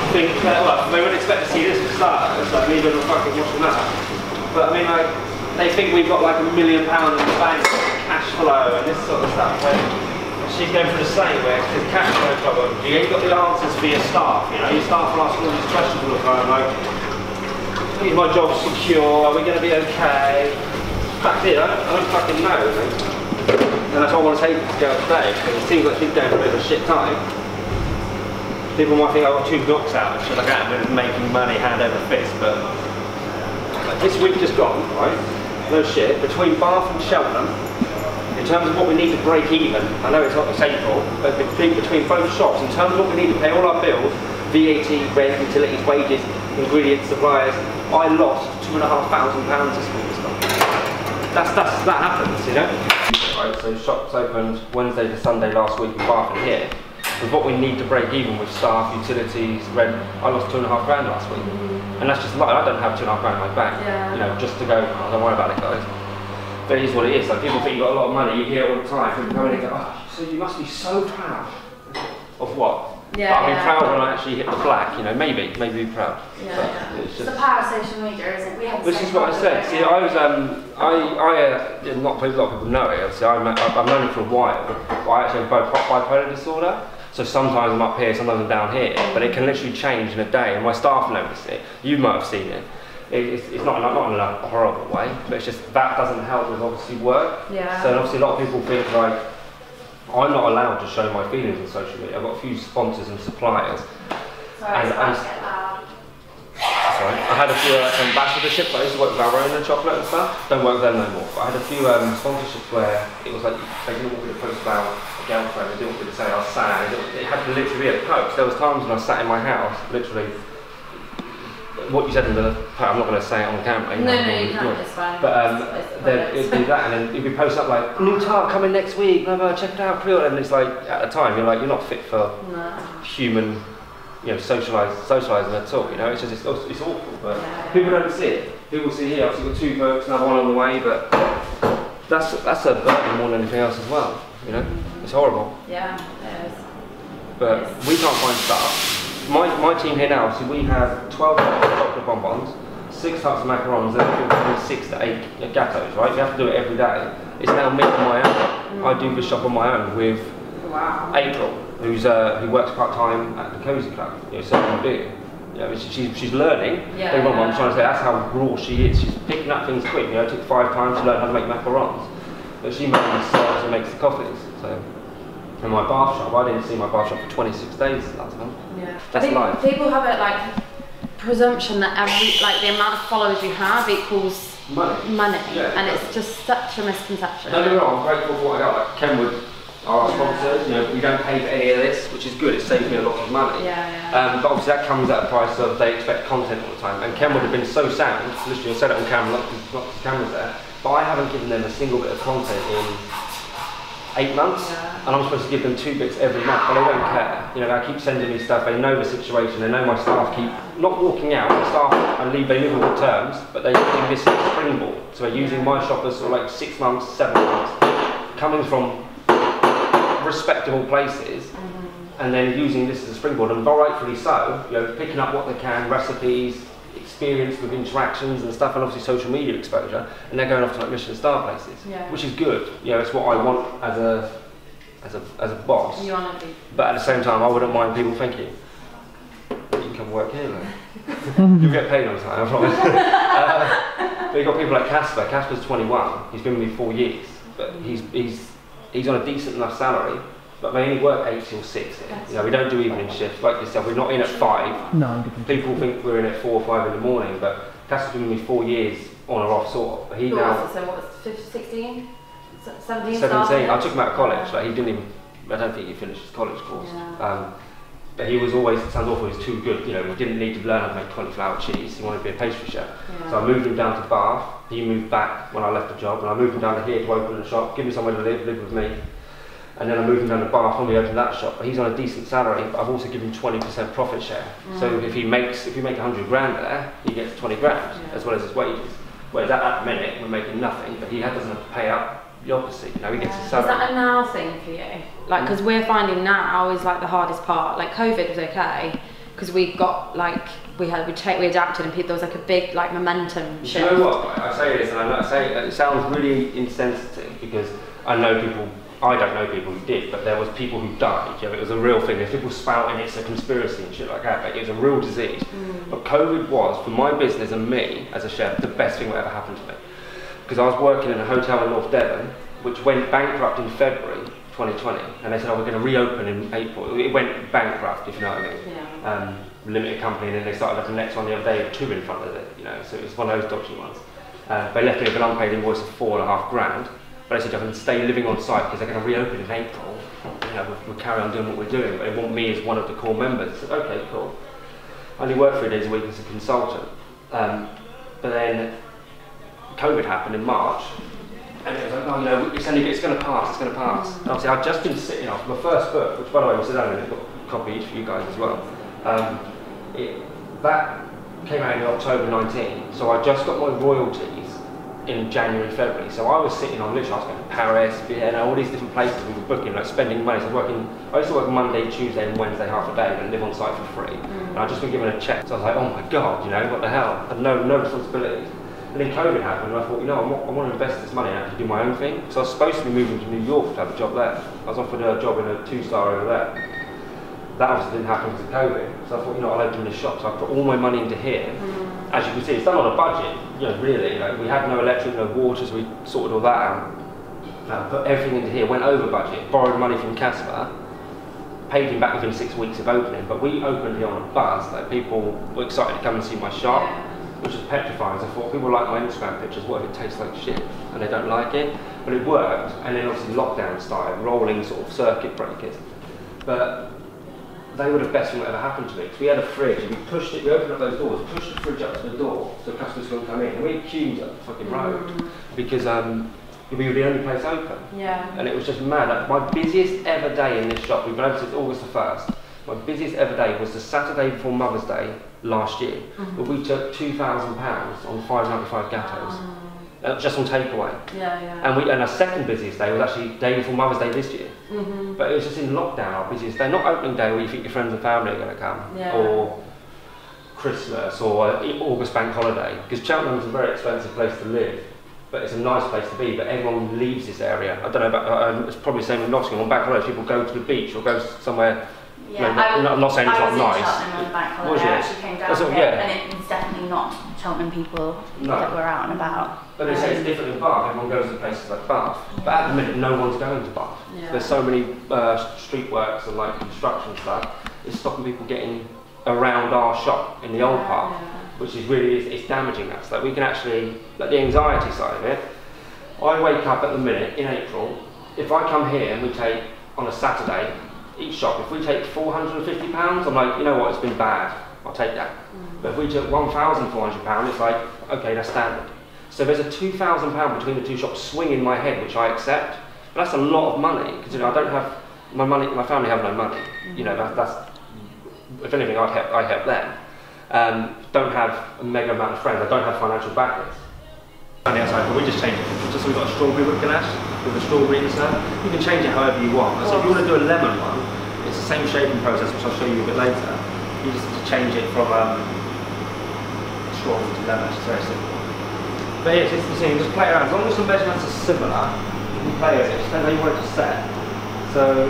think that, well, they wouldn't expect to see this for starters, like me doing a fucking washing that. But I mean, like, they think we've got like £1 million in the bank, cash flow, and this sort of stuff. When she's going through the same, where there's cash flow problem. You ain't got the answers for your staff, you know? Your staff are asking all these questions all the time, like, is my job secure? Are we going to be okay? Back here, I don't fucking know. And that's what I want to take this girl today, because it seems like she's going through a bit of a shit time. People might think I've got 2 blocks out and shit like that, and making money hand over fist, but like, this week just gone, right? No shit, between Bath and Cheltenham, in terms of what we need to break even, I know it's not the April, but between both shops, in terms of what we need to pay all our bills, VAT, rent, utilities, wages, ingredients, suppliers, I lost £2,500 this week. That happens, you know? Right, so shops opened Wednesday to Sunday last week in Bath and here. With what we need to break even with staff, utilities, rent, I lost £2,500 last week. And that's just like, I don't have £2,500 in my bank, you know, just to go, oh, don't worry about it guys. But it is what it is, like people think you've got a lot of money, you hear it all the time, people come in and go, oh, so you must be so proud. Of what? Yeah, I'll be proud when I actually hit the black, you know, maybe be proud. Yeah, it's just the power of social media, isn't it? We have which is what I said. See, I was, not a lot of people know it, obviously, I've known it for a while, but I actually have bipolar disorder. So sometimes I'm up here, sometimes I'm down here, but it can literally change in a day, and my staff notice it. You might have seen it. It's not in a horrible way, but it's just that doesn't help with obviously work. Yeah. So obviously a lot of people think like, I'm not allowed to show my feelings on social media. I've got a few sponsors and suppliers. Sorry, sorry. I had a few ambassadorships. I used to work with Valrhona chocolate and stuff. Don't work with them no more. But I had a few sponsorships where it was like they didn't want me to post about a girlfriend. They didn't want me to say I was sad. It had to literally be a post. There was times when I sat in my house, literally. What you said in the post, I'm not going to say it on camera. No, you can't. It's fine. But it'd be that, and then it'd be posted up like new tart coming next week. Blah, blah, check it out, pre-order. And it's like at the time you're like you're not fit for human. You know, socialising at all. You know, it's just it's awful. But people don't see it. People see here. Obviously, got 2 books, another one on the way. But that's a burden more than anything else as well. You know, it's horrible. Yeah, it is. But we can't find staff. My team here now. So we have 12 types of chocolate bonbons, 6 types of macarons, and 6 to 8 gâteaux. Right, we have to do it every day. It's now me on my own. I do the shop on my own with April. Who works part-time at the Cozy Club, you know, serving beer. You know, she's learning. Yeah, Don't get me wrong, I'm trying to say that's how raw she is. She's picking up things quick. You know, it took 5 times to learn how to make macarons, but she mainly serves and makes the coffees. So, in my bath shop, I didn't see my bath shop for 26 days last month. Yeah, that's life. People have a presumption that the amount of followers you have equals money, and it's just such a misconception. Don't get me wrong, I'm grateful for what I got. Like Kenwood. Our sponsors, you know, we don't pay for any of this, which is good. It saves me a lot of money. But obviously that comes at a price of they expect content all the time. And Ken would have been so sound. Literally, I said it on camera, not because the camera's there. But I haven't given them a single bit of content in 8 months, and I'm supposed to give them 2 bits every month, but they don't care. You know, they keep sending me stuff. They know the situation. They know my staff keep not walking out. The staff and they live on good terms, but they're using this as a springboard. So they're using my shop as sort of like 6 months, 7 months, coming from respectable places, and then using this as a springboard, and rightfully so, you know, picking up what they can, recipes, experience with interactions and stuff, and obviously social media exposure, and they're going off to like Michelin star places, which is good. You know, it's what I want as a boss. You want to be. But at the same time, I wouldn't mind people thinking, you can come work here, then. You'll get paid on time, I promise. But you've got people like Casper. Casper's 21. He's been with me 4 years, but he's on a decent enough salary, but they only work 8 till 6 here. You know, we don't do evening shifts. Like yourself, we're not in at 5. No, people think we're in at 4 or 5 in the morning, but Casper's been with me 4 years on or off sort of. But he now. So what was 16? 17? 17. I took him out of college. Like he didn't even. I don't think he finished his college course. But he was always, it sounds awful, he was too good. You know, he didn't need to learn how to make cauliflower cheese. He wanted to be a pastry chef. So I moved him down to Bath. He moved back when I left the job, and I moved him down to here to open a shop, give him somewhere to live with me. And then I moved him down to Bath when we opened that shop. But he's on a decent salary, but I've also given him 20% profit share. So if you make 100 grand there, he gets 20 grand as well as his wages. Whereas at the minute we're making nothing, but he doesn't have to pay up the opposite. You know, he gets his salary. Is that a now thing for you? Like, because we're finding now is like the hardest part. Like COVID was okay. because we got like we adapted, and there was like a big like momentum shift. You know what? I say this, and I say it sounds really insensitive because I know people. I don't know people who did, but there was people who died. You know, it was a real thing. There's people spouting it's a conspiracy and shit like that, but it was a real disease. But COVID was, for my business and me as a chef, the best thing that ever happened to me. Because I was working in a hotel in North Devon, which went bankrupt in February 2020, and they said, oh, we're going to reopen in April. It went bankrupt, if you know what I mean. Yeah. Limited company, and then they started up the next one the other day with 2 in front of it, you know, so it was one of those dodgy ones. They left me with an unpaid invoice of $4.5 grand. But I said I can stay living on site because they're going to reopen in April. You know, we'll carry on doing what we're doing, but they want me as one of the core members. I said, okay, cool. I only work 3 days a week as a consultant. But then COVID happened in March, and it was like, oh, you know, it's going to pass, it's going to pass. And obviously I'd just been sitting off my first book, which by the way, we'll sit down and I've got a copy each for you guys as well. That came out in October 19, so I just got my royalties in January, February. So I was sitting on, literally I was going to Paris, Vienna, all these different places we were booking, like spending money. So I used to work Monday, Tuesday and Wednesday half a day and live on site for free. And I'd just been given a check. So I was like, oh my God, you know, what the hell? I had no responsibilities. And then COVID happened and I thought, you know, I want to invest this money and actually do my own thing. So I was supposed to be moving to New York to have a job there. I was offered a job in a 2-star over there. That obviously didn't happen because of COVID. So I thought, you know, I'll open this shop. So I put all my money into here. As you can see, it's done on a budget, you know, really. Like, we had no electric, no water, so we sorted all that out. Put everything into here, went over budget, borrowed money from Casper, paid him back within 6 weeks of opening. But we opened here on a buzz. Like, people were excited to come and see my shop, which was petrifying. So I thought, people like my Instagram pictures, what if it tastes like shit and they don't like it? But it worked, and then obviously lockdown started, rolling sort of circuit breakers. But they were the best thing that ever happened to me. Because we had a fridge, and we opened up those doors, pushed the fridge up to the door so customers couldn't come in. And we had queues up the fucking road because we were the only place open. Yeah. And it was just mad. Like, my busiest ever day in this shop, we've been open since August the 1st, my busiest ever day was the Saturday before Mother's Day last year. But we took £2,000 on 5.95 Gattos. Just on takeaway. And our second busiest day was actually the day before Mother's Day this year. But it was just in lockdown, our busiest day. Not opening day where you think your friends and family are going to come, or Christmas, or August bank holiday. Because Cheltenham's a very expensive place to live, but it's a nice place to be. But everyone leaves this area. I don't know about, it's probably the same with Nottingham. On bank holidays, people go to the beach or go somewhere. Yeah, I'm not saying it's not nice. I was in Cheltenham on bank holiday. I actually came down here, and it's definitely not Cheltenham people that were out and about. But they say it's different in Bath. Everyone goes to places like Bath. But at the minute, no one's going to Bath. There's so many street works and like construction stuff. It's stopping people getting around our shop in the old part, which is really it's damaging us. Like we can actually, like the anxiety side of it. I wake up at the minute in April. If I come here and we take on a Saturday. Each shop, if we take £450, I'm like, you know what, it's been bad, I'll take that. But if we took £1,400, it's like, okay, that's standard. So there's a £2,000 between the two shops swing in my head, which I accept. But that's a lot of money, because you know, I don't have, my family have no money. You know, that's if anything, I help them. Don't have a mega amount of friends, I don't have financial backers. On the outside, but we just change it. Just so we've got a strawberry whipped ganache with a strawberry insert. You can change it however you want. So if you want to do a lemon one, it's the same shaping process, which I'll show you a bit later. You just have to change it from strawberry to lemon. It's very simple. But yeah, it's the same. Just play around. As long as the measurements are similar, you can play with it. It depends how you want it to set. So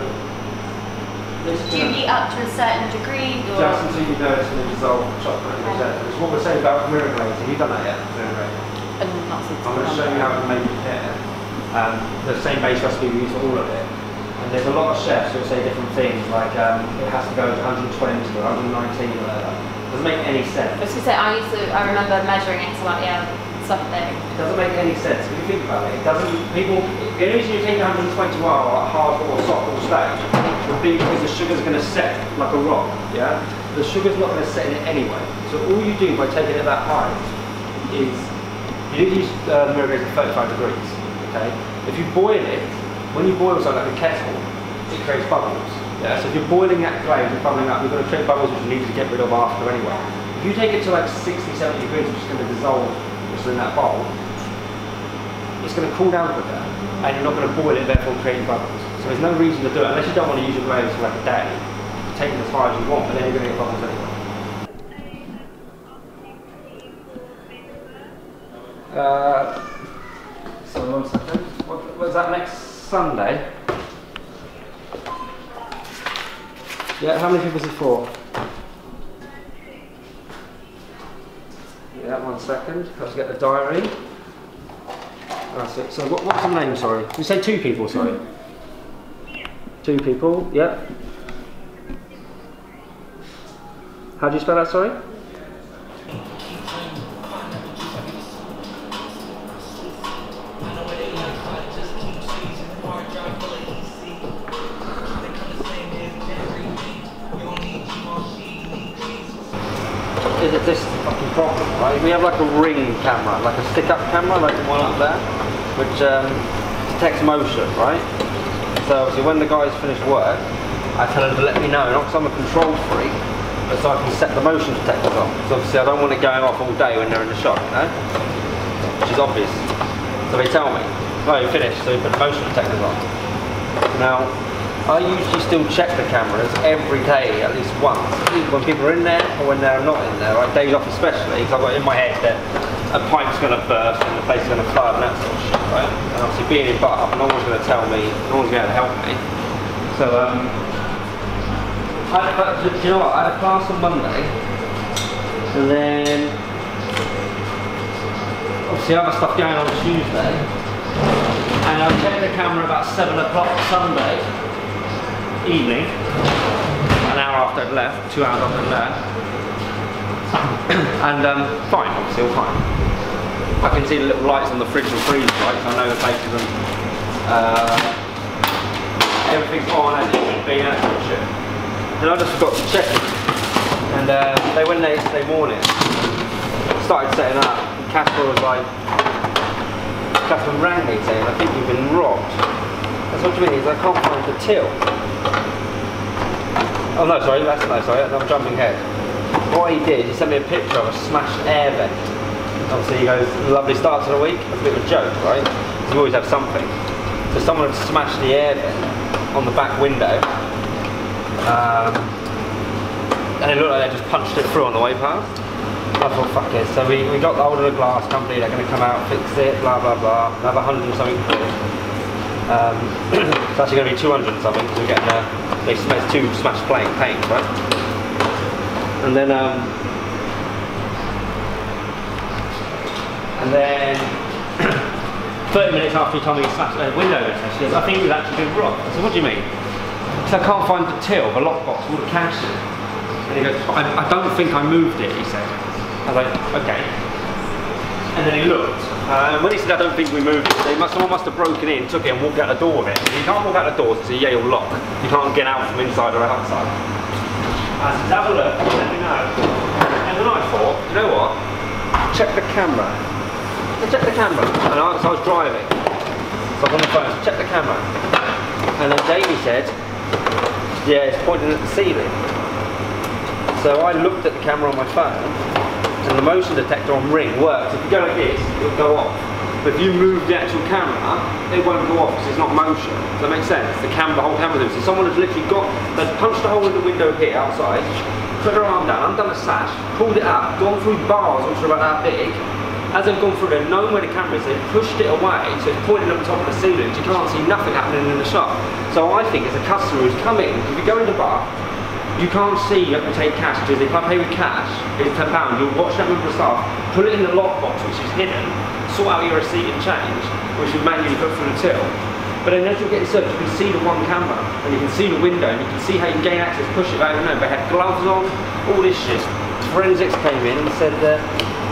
do you heat up to a certain degree? Or? Just until you know it's going to dissolve chocolate. It's what we're saying about mirror glazing. Have you done that yet? I'm going to show you how to make it here. The same base recipe we use for all of it. And there's a lot of chefs who say different things, like it has to go to 120 or 119 or whatever. It doesn't make any sense. I was going to say, I remember measuring it to like, something. It doesn't make any sense. If you think about it, the only reason you take 120 while hard or soft or stage would be because the sugar's going to set like a rock, yeah? The sugar's not going to set in it anyway. So all you do by taking it that high is you need to use mirror glaze at 35 degrees, okay? If you boil it, when you boil something like a kettle, it creates bubbles, yeah? So if you're boiling that glaze and bubbling up, you're going to create bubbles which you need to get rid of after anyway. If you take it to like 60, 70 degrees, which is going to dissolve what's in that bowl, it's going to cool down quicker, and you're not going to boil it, therefore creating bubbles. So there's no reason to do it, unless you don't want to use your glaze for like a day. You take it as high as you want, but then you're going to get bubbles anyway. So 1 second. What was that next Sunday? Yeah, how many people is it for? Yeah, 1 second. Let's get the diary. That's it. So what's the name, sorry? You say 2 people, sorry? 2 people, yeah. How do you spell that, sorry? Is it this fucking problem, right? We have like a ring camera, like a stick-up camera, like the one up there, which detects motion, right? So obviously when the guys finish work, I tell them to let me know, not because I'm a control freak, but so I can set the motion detectors on. So obviously I don't want it going off all day when they're in the shop, you know? Which is obvious. So they tell me, oh, you're finished, so you put the motion detectors on. Now, I usually still check the cameras every day, at least once, when people are in there or when they're not in there, like days off especially, because I've got in my head that a pipe's going to burst and the place is going to flood and that sort of shit, right? And obviously being in Bath, no one's going to tell me, no one's going to help me. So, do you know what, I had a class on Monday, and then obviously other stuff going on Tuesday, and I checked the camera about 7 o'clock Sunday evening, an hour after I'd left, 2 hours after I'd left, and fine, obviously all fine. I can see the little lights on the fridge and freezer lights, I know the place isn't, everything's on as it should be and that sort of shit. And I just forgot to check it, and they went there yesterday morning, started setting up, and Casper was like, Casper rang me saying, I think you've been robbed. That's what do you mean, I can't find the till. Oh no, sorry, I'm jumping ahead. What he did, he sent me a picture of a smashed air vent. Obviously he goes, lovely start to the week. That's a bit of a joke, right? Because we always have something. So someone had smashed the air vent on the back window. And it looked like they just punched it through on the way past. I thought, fuck it. So we got the hold of the glass company, they're going to come out, fix it, blah blah blah. Another 100 and something quid. It's actually going to be 200 and something because we're getting they smashed 2 smashed panes, right? And then 30 minutes after he told me he smashed the window, she goes, I think we've actually been robbed. I said, what do you mean? So I can't find the till, the lockbox, all the cash in it. And he goes, I don't think I moved it, he said. I was like, okay. And then he looked. When he said, I don't think we moved it, someone must have broken in, took it and walked out the door with it. You can't walk out the door, it's a Yale lock. You can't get out from inside or outside. I said, have a look, let me know. And then I thought, you know what? Check the camera. I checked the camera. And I was driving. So I'm on the phone, so check the camera. And then Jamie said, yeah, it's pointing at the ceiling. So I looked at the camera on my phone, and the motion detector on Ring works. If you go like this, it'll go off. But if you move the actual camera, it won't go off because it's not motion. Does that make sense? The whole camera moves. So someone has literally they've punched a hole in the window here outside, put their arm down, undone the sash, pulled it up, gone through bars which are about that big. As they've gone through, they've known where the camera is, they've pushed it away, so it's pointing up the top of the ceiling, you can't see nothing happening in the shop. So I think as a customer who's come in, if you go into Bath, you can't see you have to take cash, because if I pay with cash, it's £10, you'll watch that member of staff, put it in the lockbox which is hidden, sort out your receipt and change, which you manually put through the till. But then as you're getting served, you can see the one camera, and you can see the window, and you can see how you can gain access, push it back, you know, they had gloves on, all this shit. Forensics came in and said that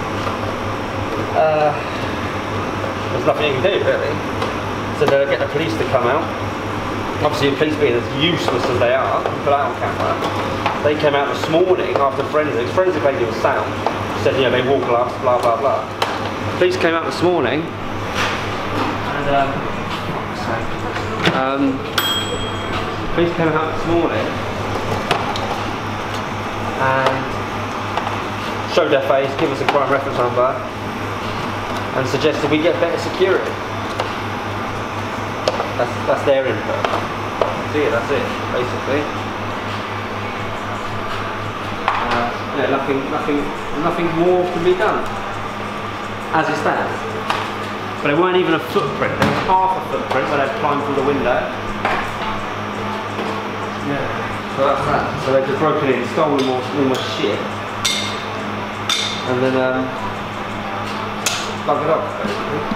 there's nothing you can do really. So they'll get the police to come out. Obviously the police being as useless as they are, put out on camera. They came out this morning after forensics. Forensic lady was sound. Said, you know, they walk glass, blah blah blah. Police came out this morning and police came out this morning and showed their face, give us a crime reference number, and suggested we get better security. That's their input. That's it, basically. Yeah, nothing more can be done as it stands. But they weren't even a footprint. There was half a footprint where they'd climbed through the window. Yeah. So that's that. So they've just broken in, stolen all my shit. And then bug it off, basically.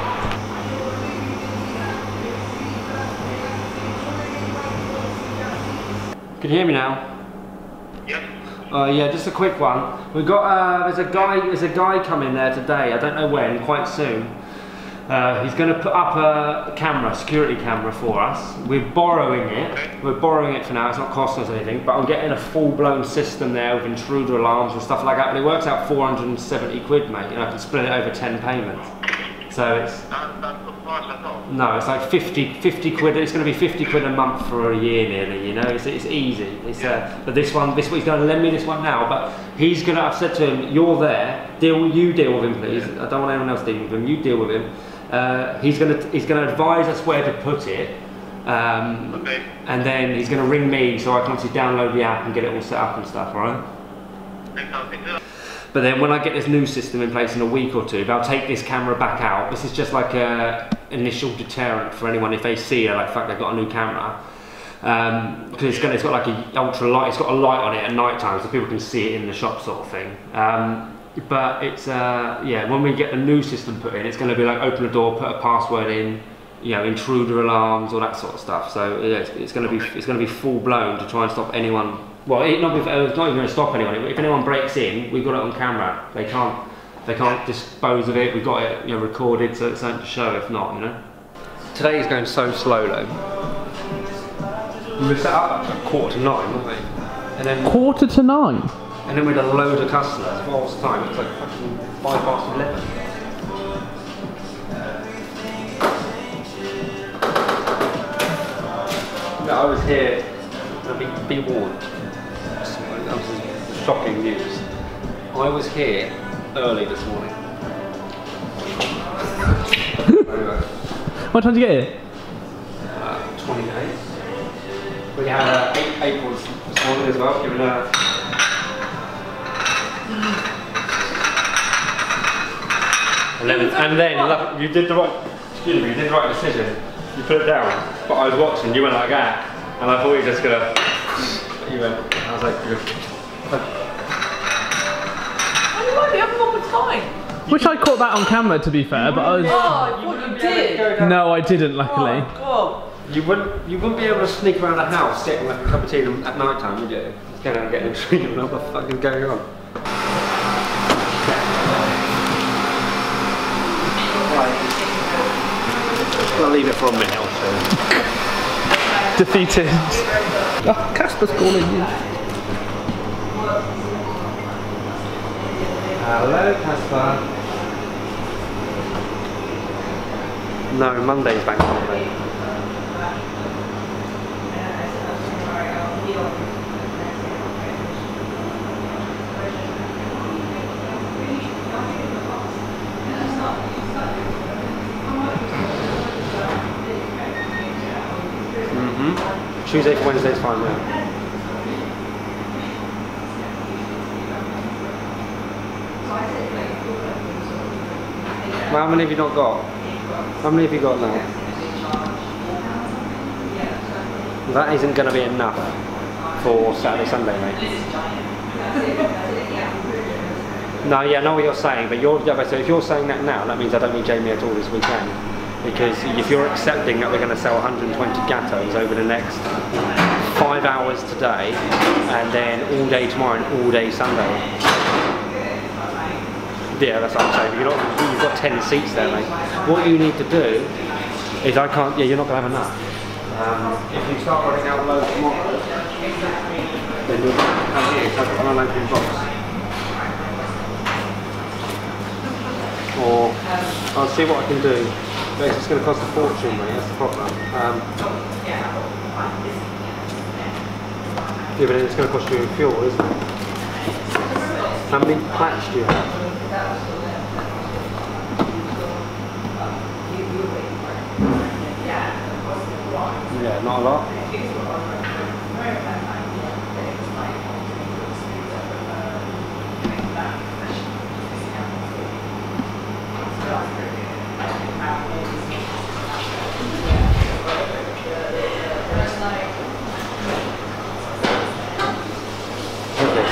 Can you hear me now? Yeah, just a quick one. We've got there's a guy coming there today. I don't know when, quite soon. He's going to put up a camera, security camera for us. We're borrowing it. We're borrowing it for now. It's not costing us anything. But I'm getting a full-blown system there with intruder alarms and stuff like that. But it works out 470 quid, mate. And I can split it over 10 payments. So it's no, it's like 50 quid. It's going to be 50 quid a month for a year nearly. You know, it's easy. It's but this one, he's going to lend me this one now. But he's going to. I've said to him, "You're there. You deal with him, please. I don't want anyone else dealing with him. You deal with him." He's going to advise us where to put it, and then he's going to ring me so I can obviously download the app and get it all set up and stuff. All right. But then when I get this new system in place in a week or two, they'll take this camera back out. This is just like a initial deterrent for anyone if they see it, like fuck, they've got a new camera. Because it's got like a ultra light, it's got a light on it at night time so people can see it in the shop sort of thing. But it's, yeah, when we get the new system put in, it's going to be like open the door, put a password in, you know, intruder alarms, all that sort of stuff. So yeah, it's going to be full blown to try and stop anyone. Well, it's not even going to stop anyone. If anyone breaks in, we've got it on camera. They can't dispose of it. We've got it, you know, recorded, so it's something to show. If not, you know. Today is going so slow though. We were set up at 8:45, weren't we? And then 8:45. And then we had a load of customers. What was the time? It was like fucking 11:05. No, I was here. Be warned. That was shocking news. I was here early this morning. What time did you get here? 28. We had 8 Aprils this morning as well, given a. And then you did the right decision. You put it down, but I was watching. You went like that, and I thought you were just gonna. You went. I was like, good. You might be having one more time. Wish I caught that on camera, to be fair, but I was. Oh, I thought you did. No, I didn't. Luckily. Oh, You wouldn't be able to sneak around the house getting like a cup of tea at night time, would you? Just going out and getting a drink and what the fuck is going on? I'll leave it for a minute or two. Defeated. Oh, Casper's calling you. Hello, Casper. No, Monday's bank holiday. Tuesday to Wednesday's fine, yeah. Well, how many have you not got? How many have you got now? That isn't going to be enough for Saturday, Sunday, mate. No, yeah, I know what you're saying, but so if you're saying that now, that means I don't need Jamie at all this weekend. Because if you're accepting that we're going to sell 120 gatos over the next 5 hours today, and then all day tomorrow and all day Sunday. Yeah, that's what I'm saying. You've got 10 seats there, mate. What you need to do is you're not going to have enough. If you start running out loads tomorrow, then you'll come here, have an unopened box. Or I'll see what I can do. But it's just going to cost a fortune, mate, that's the problem. Yeah, but then it's going to cost you fuel, isn't it? How many plats do you have? Yeah, not a lot.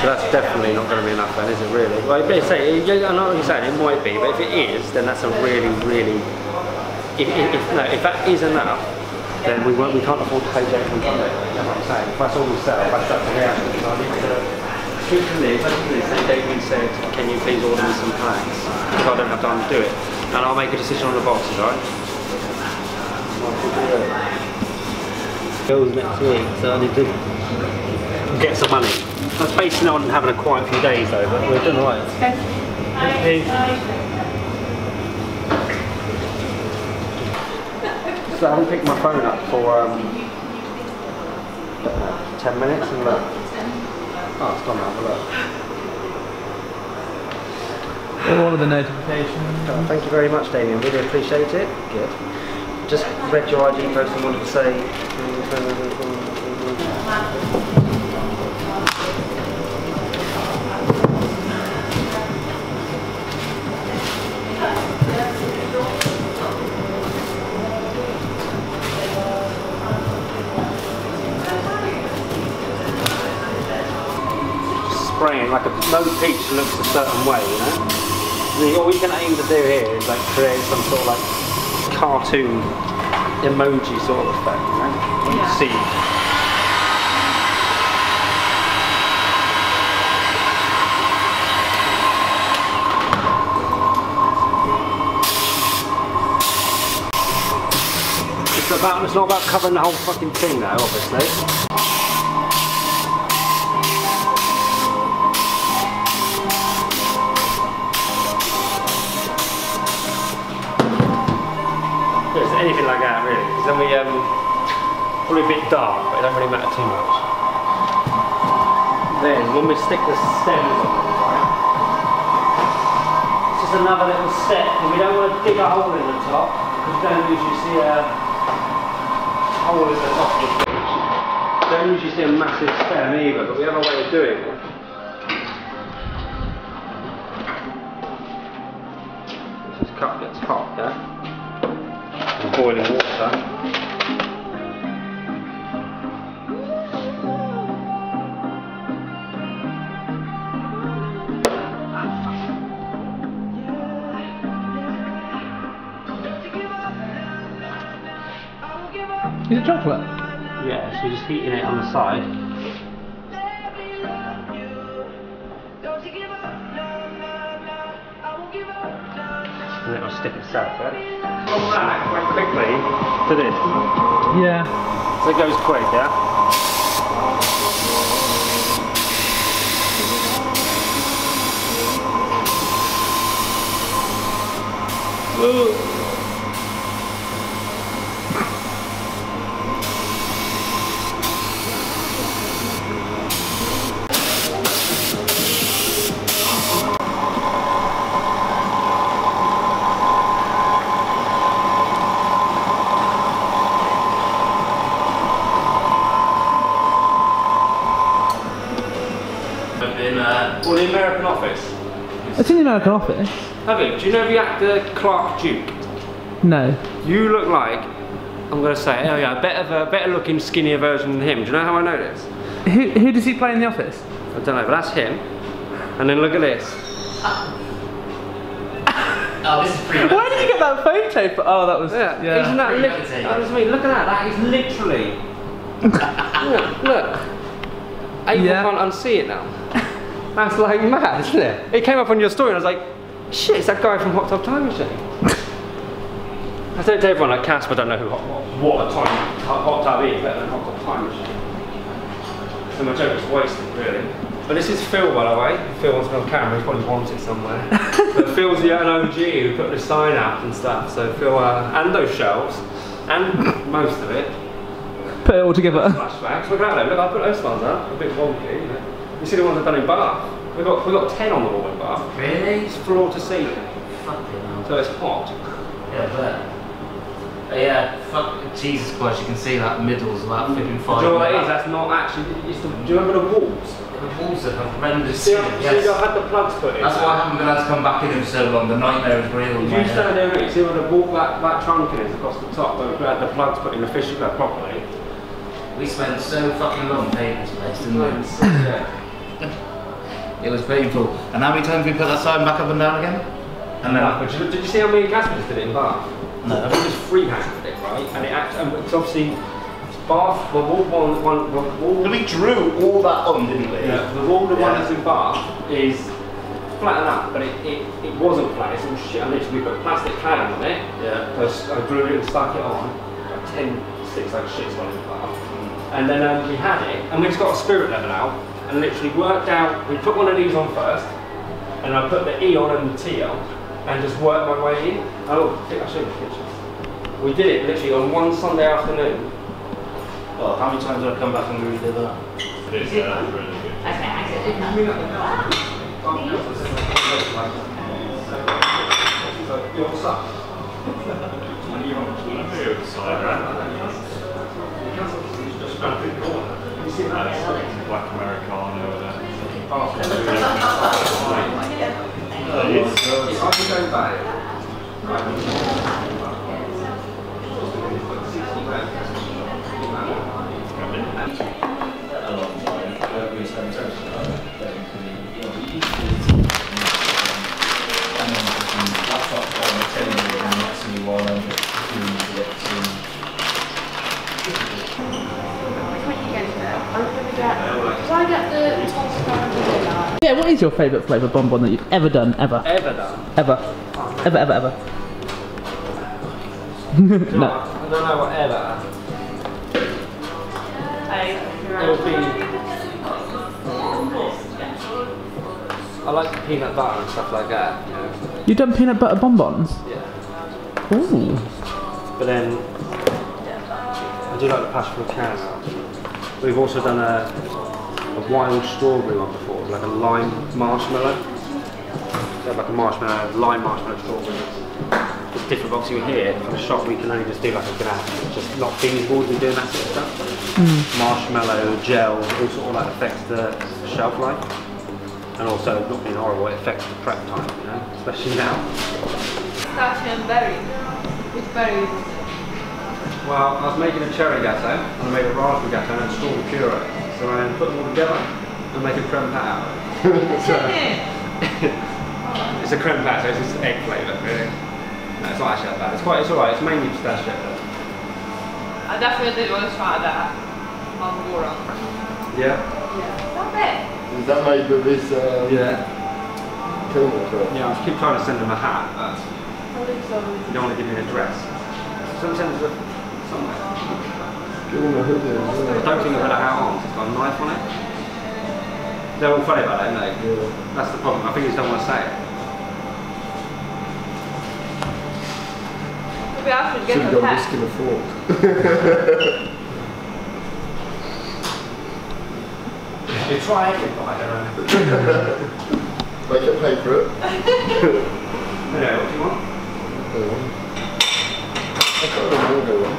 So that's definitely not going to be enough then, is it really? Well, I say, I know what you're saying, it might be, but if it is, then that's a really, if that is enough, then we can't afford to pay Jake on Sunday. That's what I'm saying. If that's all we sell, that's up to the action. I need to speak to Liz, and David said, can you please order me some packs? Because I don't have time to do it. And I'll make a decision on the boxes, right? Goes next week, so I need to get some money. I was basing on having a quiet few days though, but we're doing alright. Okay. Thank you. So I haven't picked my phone up for 10 minutes and look. Oh, it's gone now, look. All of the notifications. Oh, thank you very much, Damien. Really appreciate it. Good. Just read your ID post and wanted to say. Spraying like no peach looks a certain way, you know. What we can aim to do here is like create some sort of like cartoon emoji sort of effect, you know. Yeah. See. It's not about covering the whole fucking thing though, obviously. Anything like that really, because then we probably a bit dark, but it don't really matter too much. Then when we stick the stems on it, right, it's just another little step, and we don't want to dig a hole in the top, because you don't usually see a hole in the top of the fish. You don't usually see a massive stem either, but we have a way of doing it. This cup gets hot, yeah? Boiling water. Is it chocolate? Yeah, so you're just heating it on the side. And it'll stick itself, right? From that, quite quickly to this. Yeah. So it goes quick, yeah? Ooh. Or the American Office. It's in the American Office. Have you? Do you know the actor Clark Duke? No. You look like, I'm going to say, oh yeah, a better looking, skinnier version than him. Do you know how I know this? Who does he play in The Office? I don't know, but that's him. And then look at this. Oh, this is pretty. Where did you get that photo? Oh, that was. Yeah. Isn't that literally? That was me. Look at that. That is literally. look. April can't unsee it now. That's like mad, isn't it? It came up on your story and I was like, shit, it's that guy from Hot Tub Time Machine. I said to everyone like Casper don't know who what a hot tub is better than Hot Tub Time Machine. So my joke was wasted, really. But this is Phil, by the way. Phil wants me on camera, he probably wants it somewhere. But Phil's the OG who put the sign out and stuff. So Phil, and those shelves, and most of it. Put it all together. Flashbacks. Look at that, look, I put those ones up, a bit wonky, you know. You see the ones I've done in Bath? We've got 10 on the wall in Bath. Really? It's floor to ceiling. Fucking hell. So it's hot. Yeah, but. Yeah, fuck, Jesus Christ, you can see that middle's about 55. Do you know what it is? That's not actually. Do you remember the walls? The walls are horrendous. See, I've had the plugs put in. That's why I haven't been able to come back in for so long. The nightmare is real. If you stand there and you see where the wall, that trunk is across the top, where we had the plugs put in the fishing bed properly. We spent so fucking long painting this place, didn't we? Yeah. It was painful. And how many times we put that sign back up and down again? And then but did you see how me and Casper just did it in Bath? no. We just freehanded it, right? And it's obviously Bath. The wall. We drew all that on, didn't we? Yeah. The wall, the one that's in Bath, is flat enough, but it wasn't flat. It's all shit. I literally put plastic cladding on it. Yeah. So I glued it and stuck it on. Like 10 sticks like shit's on in Bath. And then we had it, and we just got a spirit level out, and literally worked out. We put one of these on first, and I put the E on and the T on, and just worked my way in. Oh, I think I'll show you the pictures. We did it literally on one Sunday afternoon. Well, how many times did I come back and we redid that? Okay, I did that. Black Americano with that. Yeah, what is your favourite flavour bonbon that you've ever done? Ever? Ever done? Ever? Ever? No. I don't know what ever. It would be. I like peanut butter and stuff like that. You know? You've done peanut butter bonbons? Yeah. Ooh. But then I do like the passion fruit caramel. We've also done a wild strawberry one before, like a lime marshmallow. So like a marshmallow, lime marshmallow strawberry. It's different. Obviously, we're here from the shop. We can only just do like a ganache. It's just not feasible to doing that sort of stuff. Marshmallow gel also like affects the shelf life, and also not being horrible, it affects the prep time. You know, especially now. Pistachio and berry. Which berry? Well, I was making a cherry gâteau, and I made a raspberry gâteau and a strawberry puree. So I put them all together and make a creme pat out of it. It's a creme pat, so it's just egg flavour, really. No, it's not actually that bad. It's alright, it's mainly pistachio. I definitely want to try that. Angora. Yeah? Yeah. Not bad. Is that made with this Yeah. coconut? Yeah, I keep trying to send them a hat, but you don't want to give me an address. Someone send us somewhere. Give them a hoodie as I well. don't think I've had a hat on, it's got a knife on it. They're all funny about that, aren't they? Yeah. That's the problem, I think you just don't want to say it. Maybe I should get Should have a gone hat. whisk and a fork. You try it, but I don't know. Make it pay for it. Yeah, what do you want? I got a mango one.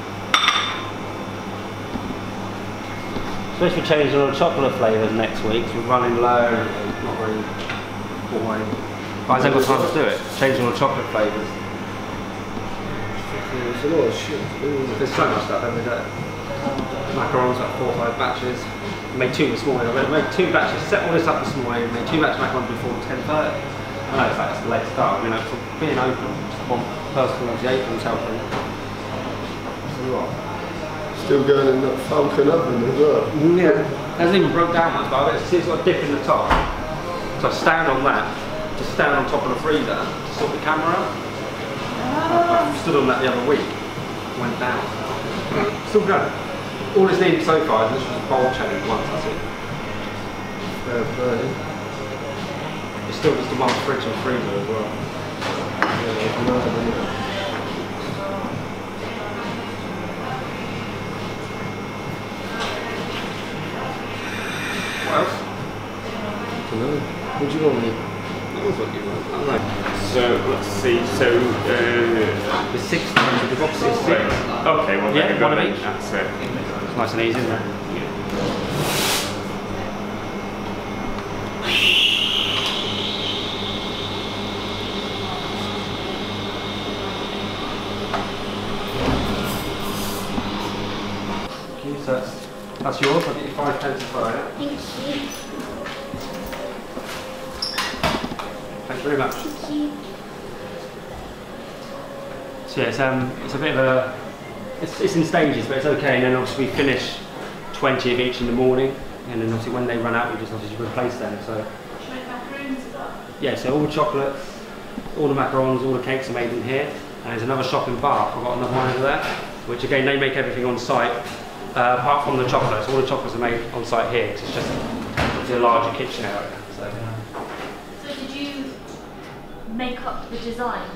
Supposed to be changing all the chocolate flavours next week, so we're running low and not really boring. But I haven't got time to do it. Changing all the chocolate flavours. There's a lot of shit to do. There's so much stuff every day. Macarons, like 4 or 5 batches. Made 2 this morning. I made 2 batches, set all this up this morning, made 2 batches macarons before 10:30. I know it's like it's a late start, you know, for being open, just one person towards the apron's helping. It's a lot. Still going in that Falcon oven as well. Yeah. It hasn't even broke down much, but it's got a dip in the top. So I stand on that, just stand on top of the freezer to sort the camera out. I stood on that the other week, went down. Still going. All it's needed so far is just a bowl change once, that's it. Fair play. It's still just a one fridge and freezer as well. What else? I don't know. What do you want me? That was what you want. I don't know. So let's see. So The 6 times the box is 6. okay, well Yeah, there we go one of then. each. That's it. It's nice and easy, isn't it? Okay, so that's yours. I'll get you 5 pence for it. Thank you. Thanks very much. So yeah, it's a bit of a, it's in stages, but it's okay. And then obviously we finish 20 of each in the morning, and then obviously when they run out, we just obviously replace them. So yeah, so all the chocolates, all the macarons, all the cakes are made in here. And there's another shop in Bath. I've got another one over there, which again they make everything on site, apart from the chocolates. All the chocolates are made on site here. It's just a larger kitchen area. So did you make up the designs?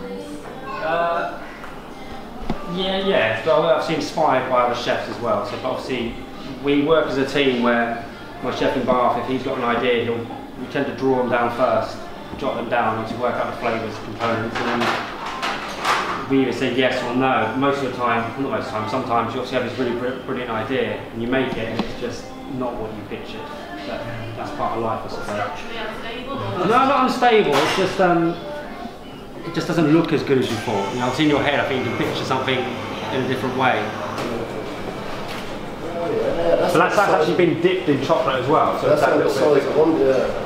Yeah. So I'm obviously inspired by other chefs as well. So obviously we work as a team where my chef in Bath, if he's got an idea, we tend to draw them down first, jot them down, and to work out the flavours, components, and then we either say yes or no. Most of the time, not most of the time, sometimes you obviously have this really brilliant idea and you make it and it's just not what you pictured. But that's part of life, I suppose. Structurally unstable? No, not unstable, it's just, it just doesn't look as good as you thought. You know, it's in your head, I think you can picture something in a different way. So that's actually been dipped in chocolate as well. So that's that the size of one,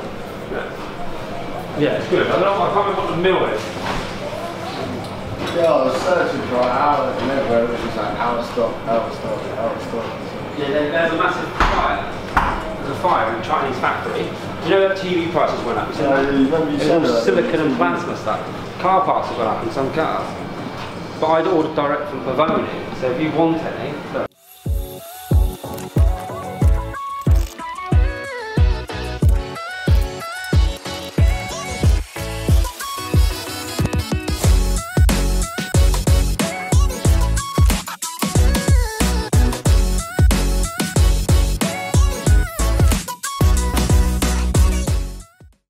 yeah, it's good. I can't remember what the mill is. Yeah, I was searching for an hour and never, it was just like out of stock. Yeah, there's a massive fire. There's a fire in the Chinese factory. Do you know that TV prices went up? It's silicon and plasma stuff. Car parts have gone up in some cars. But I'd ordered direct from Pavoni, so if you want any, look.